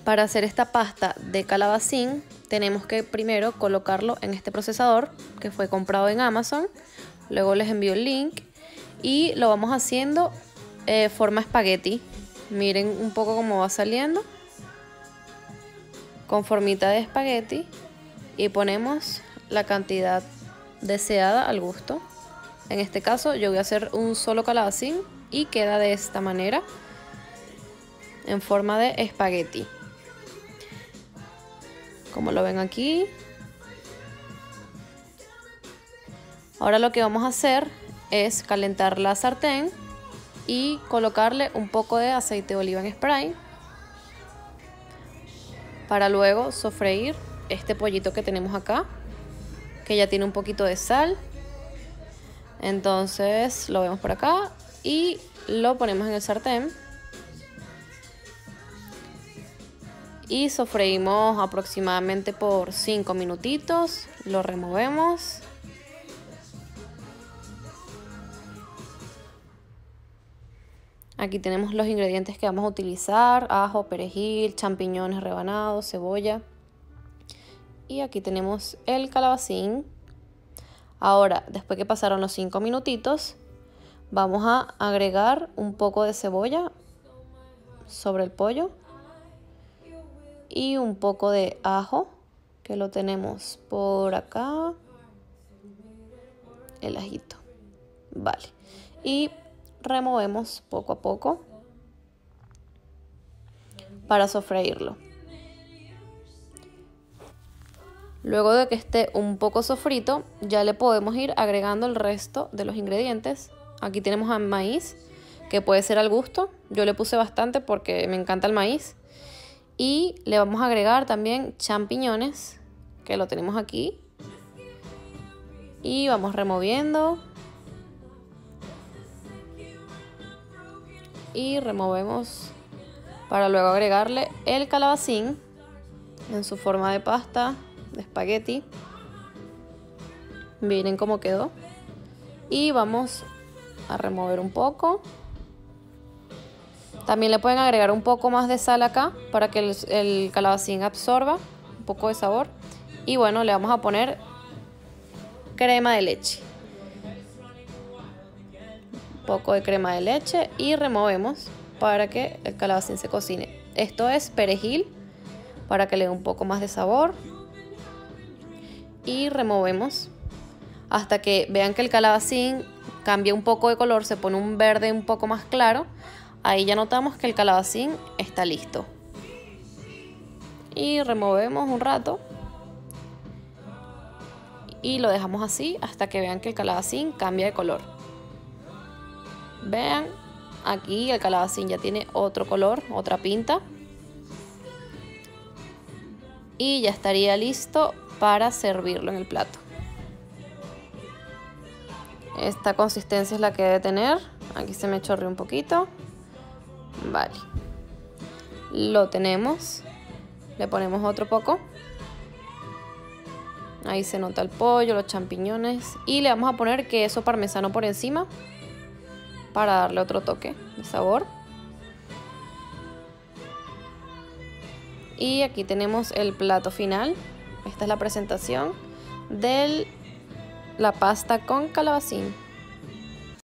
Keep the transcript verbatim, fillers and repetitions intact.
Para hacer esta pasta de calabacín tenemos que primero colocarlo en este procesador que fue comprado en Amazon. Luego les envío el link y lo vamos haciendo eh, forma espagueti. Miren un poco cómo va saliendo, con formita de espagueti, y ponemos la cantidad deseada al gusto. En este caso yo voy a hacer un solo calabacín y queda de esta manera, en forma de espagueti, como lo ven aquí. Ahora lo que vamos a hacer es calentar la sartén y colocarle un poco de aceite de oliva en spray para luego sofreír este pollito que tenemos acá, que ya tiene un poquito de sal. Entonces lo vemos por acá y lo ponemos en el sartén y sofreímos aproximadamente por cinco minutitos. Lo removemos. Aquí tenemos los ingredientes que vamos a utilizar: ajo, perejil, champiñones rebanados, cebolla. Y aquí tenemos el calabacín. Ahora, después que pasaron los cinco minutitos, vamos a agregar un poco de cebolla sobre el pollo y un poco de ajo, que lo tenemos por acá, el ajito. Vale. Y removemos poco a poco para sofreírlo. Luego de que esté un poco sofrito, ya le podemos ir agregando el resto de los ingredientes. Aquí tenemos maíz, que puede ser al gusto. Yo le puse bastante porque me encanta el maíz. Y le vamos a agregar también champiñones, que lo tenemos aquí. Y vamos removiendo. Y removemos para luego agregarle el calabacín en su forma de pasta de espagueti. Miren cómo quedó. Y vamos a remover un poco. También le pueden agregar un poco más de sal acá para que el, el calabacín absorba un poco de sabor. Y bueno, le vamos a poner crema de leche. Poco de crema de leche y removemos para que el calabacín se cocine. Esto es perejil para que le dé un poco más de sabor. Y removemos hasta que vean que el calabacín cambia un poco de color, se pone un verde un poco más claro. Ahí ya notamos que el calabacín está listo. Y removemos un rato y lo dejamos así hasta que vean que el calabacín cambia de color. Vean, aquí el calabacín ya tiene otro color, otra pinta. Y ya estaría listo para servirlo en el plato. Esta consistencia es la que debe tener. Aquí se me chorreó un poquito. Vale. Lo tenemos. Le ponemos otro poco. Ahí se nota el pollo, los champiñones. Y le vamos a poner queso parmesano por encima, para darle otro toque de sabor. Y aquí tenemos el plato final. Esta es la presentación de la pasta con calabacín.